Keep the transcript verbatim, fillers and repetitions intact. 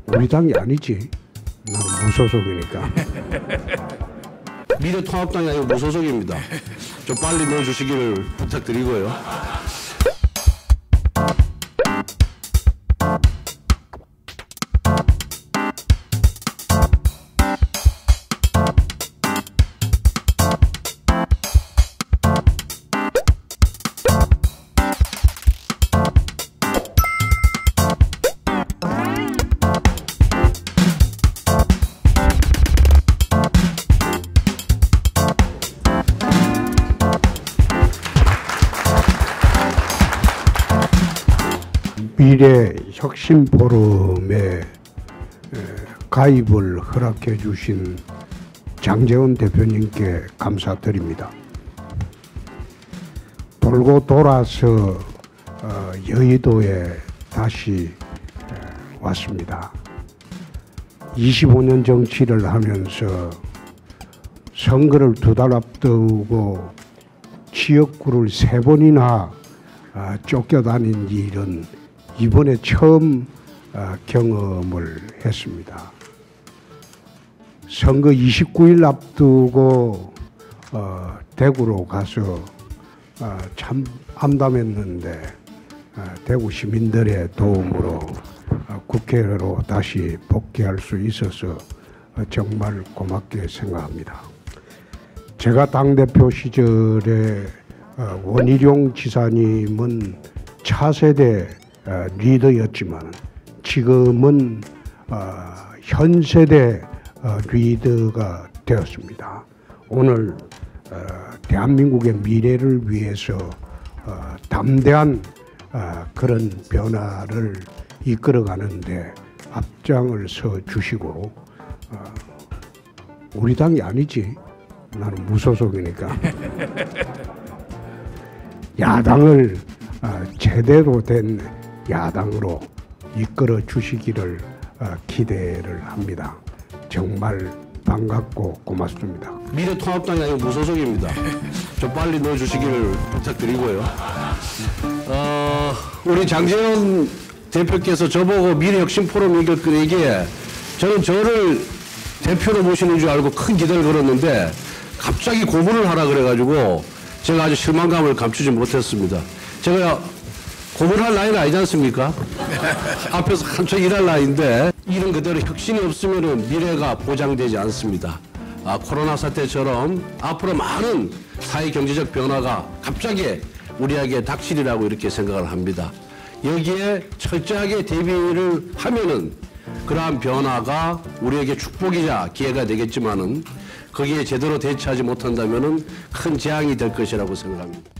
우리 당이 아니지. 나는 무소속이니까. 미래통합당이 아니고 무소속입니다. 좀 빨리 넣어주시기를 부탁드리고요. 미래혁신포럼에 가입을 허락해 주신 장제원 대표님께 감사드립니다. 돌고 돌아서 여의도에 다시 왔습니다. 이십오 년 정치를 하면서 선거를 두 달 앞두고 지역구를 세 번이나 쫓겨다닌 일은 이번에 처음 경험을 했습니다. 선거 이십구 일 앞두고 대구로 가서 참 암담했는데 대구 시민들의 도움으로 국회로 다시 복귀할 수 있어서 정말 고맙게 생각합니다. 제가 당대표 시절에 원희룡 지사님은 차세대 리더였지만 지금은 현 세대 리더가 되었습니다. 오늘 대한민국의 미래를 위해서 담대한 그런 변화를 이끌어가는데 앞장을 서 주시고, 우리 당이 아니지. 나는 무소속이니까. 야당을 제대로 된 야당으로 이끌어 주시기를 기대를 합니다. 정말 반갑고 고맙습니다. 미래통합당이 아니고 무소속입니다. 좀 빨리 넣어주시기를 부탁드리고요. 어, 우리 장제원 대표께서 저보고 미래혁신포럼 얘기에 저는 저를 대표로 모시는 줄 알고 큰 기대를 걸었는데 갑자기 고문을 하라 그래가지고 제가 아주 실망감을 감추지 못했습니다. 제가 고문할 나이는 아니지 않습니까? 앞에서 한참 일할 나이인데 이런 그대로 혁신이 없으면 미래가 보장되지 않습니다. 아, 코로나 사태처럼 앞으로 많은 사회 경제적 변화가 갑자기 우리에게 닥치리라고 이렇게 생각을 합니다. 여기에 철저하게 대비를 하면은 그러한 변화가 우리에게 축복이자 기회가 되겠지만은 거기에 제대로 대처하지 못한다면은 큰 재앙이 될 것이라고 생각합니다.